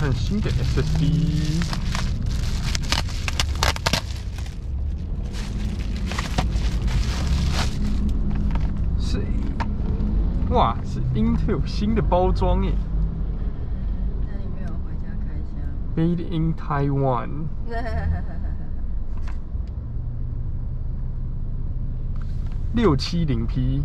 看新的 SSD。是，哇，是 Intel 新的包装耶。 那你没有回家开箱 Made in Taiwan。670P。